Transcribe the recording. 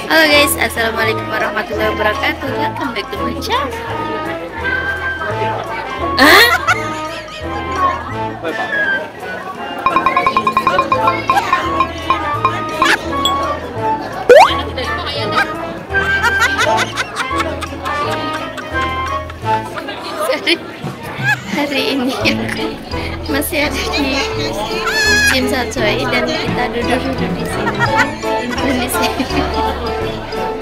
Halo guys, assalamualaikum warahmatullahi wabarakatuh. Welcome back to my channel. Hari ini aku masih ada di Gym Sajoy dan kita duduk di sini.